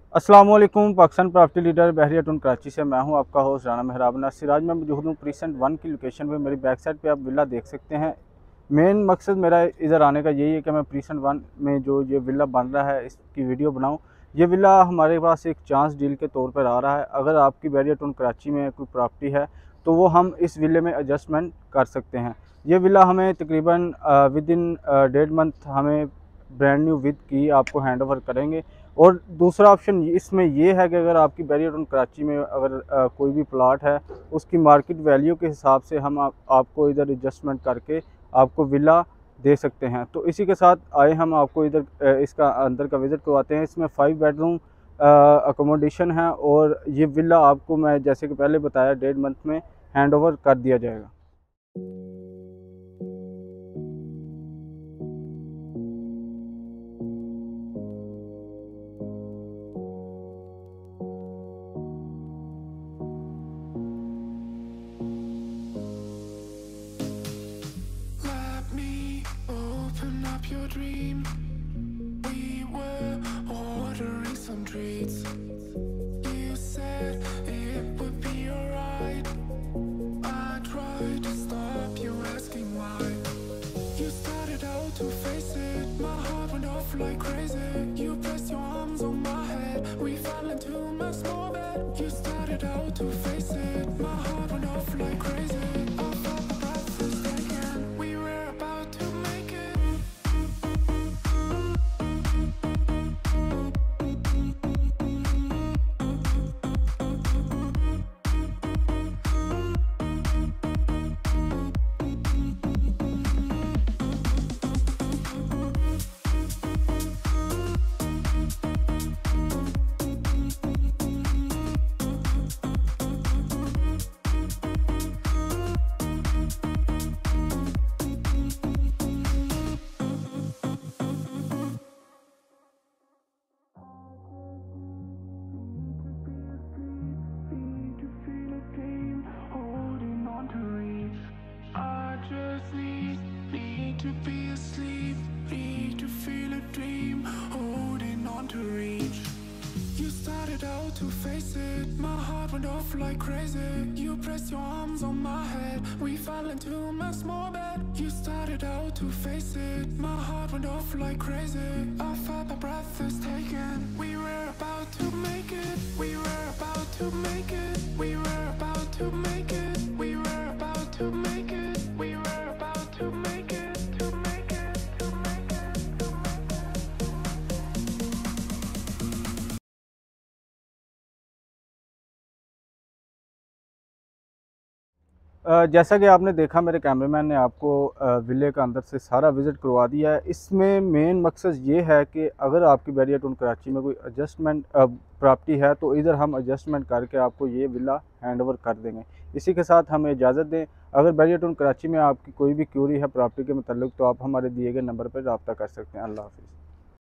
अस्सलाम वालेकुम। Pakistan property leader Bahria Town Karachi से मैं हूं आपका होस्ट राना मेहराब सिराज में मौजूद हूं प्रीसेंट 1 की लोकेशन पे। मेरी बैक साइड पे आप विला देख सकते हैं। मेन मकसद मेरा इधर आने का यही है कि मैं प्रीसेंट 1 में जो ये विला बन रहा है इसकी वीडियो बनाऊं। ये विला हमारे पास एक चांस डील के तौर पर आ रहा है। अगर आपकी बहरिया टाउन कराची में कोई प्रॉपर्टी है तो वो हम इस विले में एडजस्टमेंट कर सकते हैं। ये विला हमें तकरीबन विद इन 1.5 मंथ हमें ब्रांड न्यू विद की आपको हैंड ओवर करेंगे। और दूसरा ऑप्शन इसमें ये है कि अगर आपकी बहरिया टाउन कराची में अगर कोई भी प्लाट है उसकी मार्केट वैल्यू के हिसाब से हम आपको इधर एडजस्टमेंट करके आपको विला दे सकते हैं। तो इसी के साथ आए हम आपको इधर इसका अंदर का विज़िट करवाते हैं। इसमें 5 बेडरूम अकोमोडेशन है और ये विला आपको मैं जैसे कि पहले बताया 1.5 मंथ में हैंड ओवर कर दिया जाएगा। Your dream. We were ordering some treats. You said it would be alright. I tried to stop you asking why. You started out to face it. My heart went off like crazy. You pressed your arms on my head. We fell into my small bed. You started out to face it. My heart went off like crazy. I felt my breath was taken. We were about to make it. To be asleep, need to feel a dream, holding on to reach. You started out to face it, my heart went off like crazy. You pressed your arms on my head, we fell into my small bed. You started out to face it, my heart went off like crazy. I felt my breath was taken. We were about to make it, we were about to make it, we were about to make it, we were about to make it, we were about to make it. जैसा कि आपने देखा मेरे cameraman ने आपको विले का अंदर से सारा विज़िट करवा दिया है। इसमें मेन मकसद ये है कि अगर आपकी बहरिया टाउन कराची में कोई एडजस्टमेंट प्रॉपर्टी है तो इधर हम एडजस्टमेंट करके आपको ये विला हैंड ओवर कर देंगे। इसी के साथ हमें इजाज़त दें। अगर बहरिया टाउन कराची में आपकी कोई भी क्यूरी है प्रॉपर्टी के मतलब तो आप हमारे दिए गए नंबर पर रब्ता कर सकते हैं। अल्लाह हाफ़िज़।